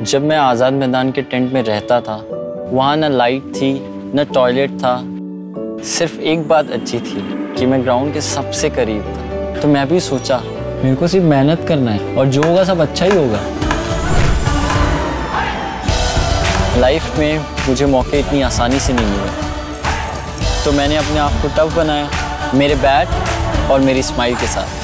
जब मैं आज़ाद मैदान के टेंट में रहता था, वहाँ न लाइट थी न टॉयलेट था। सिर्फ एक बात अच्छी थी कि मैं ग्राउंड के सबसे करीब था। तो मैं भी सोचा मेरे को सिर्फ मेहनत करना है और जो होगा सब अच्छा ही होगा। लाइफ में मुझे मौके इतनी आसानी से नहीं मिले, तो मैंने अपने आप को टफ बनाया, मेरे बैट और मेरी स्माइल के साथ।